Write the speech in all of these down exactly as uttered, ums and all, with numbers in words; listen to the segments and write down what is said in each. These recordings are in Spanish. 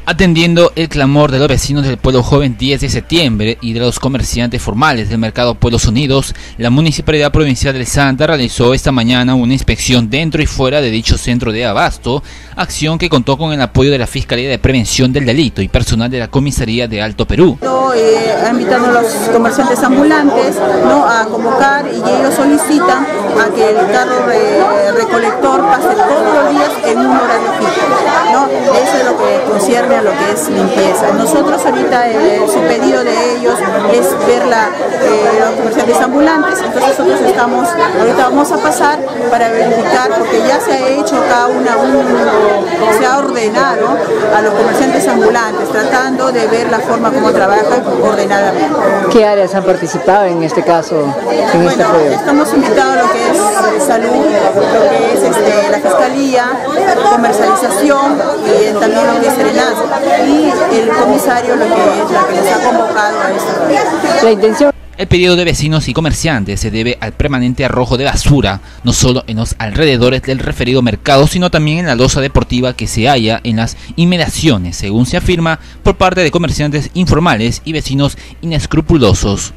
Atendiendo el clamor de los vecinos del Pueblo Joven diez de septiembre y de los comerciantes formales del mercado Pueblos Unidos, la Municipalidad Provincial del Santa realizó esta mañana una inspección dentro y fuera de dicho centro de abasto, acción que contó con el apoyo de la Fiscalía de Prevención del Delito y personal de la Comisaría de Alto Perú. Eh, ha invitado a los comerciantes ambulantes, ¿no?, a convocar, y ellos solicitan a que el carro re, recolector pase todos los días en un horario fijo, ¿no? Eso es lo que concierne a lo que es limpieza. Nosotros ahorita eh, su pedido de ellos es ver la, eh, los comerciantes ambulantes, entonces nosotros estamos, ahorita vamos a pasar para verificar, porque ya se ha hecho cada una, un, se ha ordenado a los comerciantes ambulantes, tratando de ver la forma como trabajan ordenadamente. ¿Qué áreas han participado en este caso, en bueno, este apoyo? Estamos invitados a lo que es salud, lo que es este, la fiscalía, comercialización y también lo que es serenazgo, y el comisario lo que es la que nos ha convocado a esta. La intención. El pedido de vecinos y comerciantes se debe al permanente arrojo de basura, no solo en los alrededores del referido mercado, sino también en la losa deportiva que se halla en las inmediaciones, según se afirma por parte de comerciantes informales y vecinos inescrupulosos.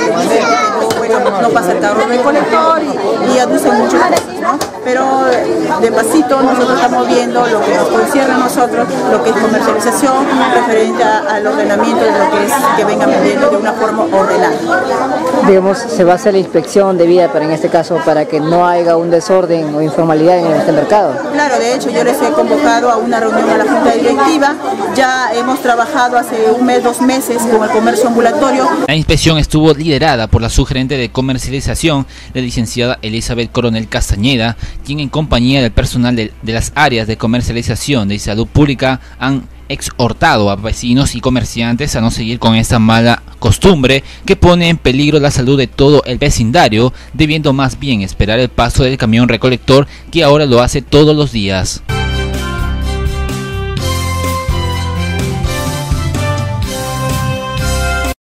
No pasa el carro recolector y, y aducen muchos cosas, ¿no? Pero de pasito nosotros estamos viendo lo que nos concierne a nosotros, lo que es comercialización, referente a, al ordenamiento de lo que es que vengan vendiendo de una forma ordenada. Digamos, se va a hacer la inspección debida, pero en este caso para que no haya un desorden o informalidad en este mercado. Claro, de hecho yo les he convocado a una reunión a la Junta Directiva, ya hemos trabajado hace un mes, dos meses con el comercio ambulatorio. La inspección estuvo liderada por la subgerente de comercialización, la licenciada Elizabeth Coronel Castañeda, quien en compañía del personal de, de las áreas de comercialización de salud pública han exhortado a vecinos y comerciantes a no seguir con esta mala costumbre que pone en peligro la salud de todo el vecindario, debiendo más bien esperar el paso del camión recolector que ahora lo hace todos los días.